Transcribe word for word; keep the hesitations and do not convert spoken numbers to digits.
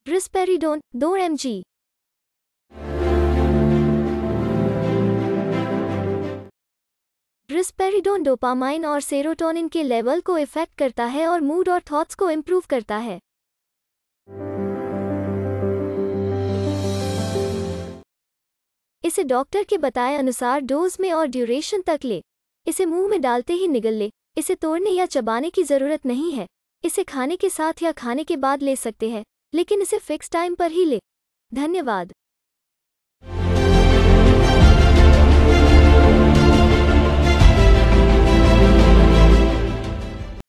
रिस्पेरिडोन दो M G. Risperidone dopamine और serotonin के लेवल को इफेक्ट करता है और मूड और थॉट्स को इम्प्रूव करता है। इसे डॉक्टर के बताए अनुसार डोज में और ड्यूरेशन तक ले। इसे मुंह में डालते ही निगल ले। इसे तोड़ने या चबाने की ज़रूरत नहीं है। इसे खाने के साथ या खाने के बाद ले सकते हैं, लेकिन इसे फिक्स टाइम पर ही ले। धन्यवाद।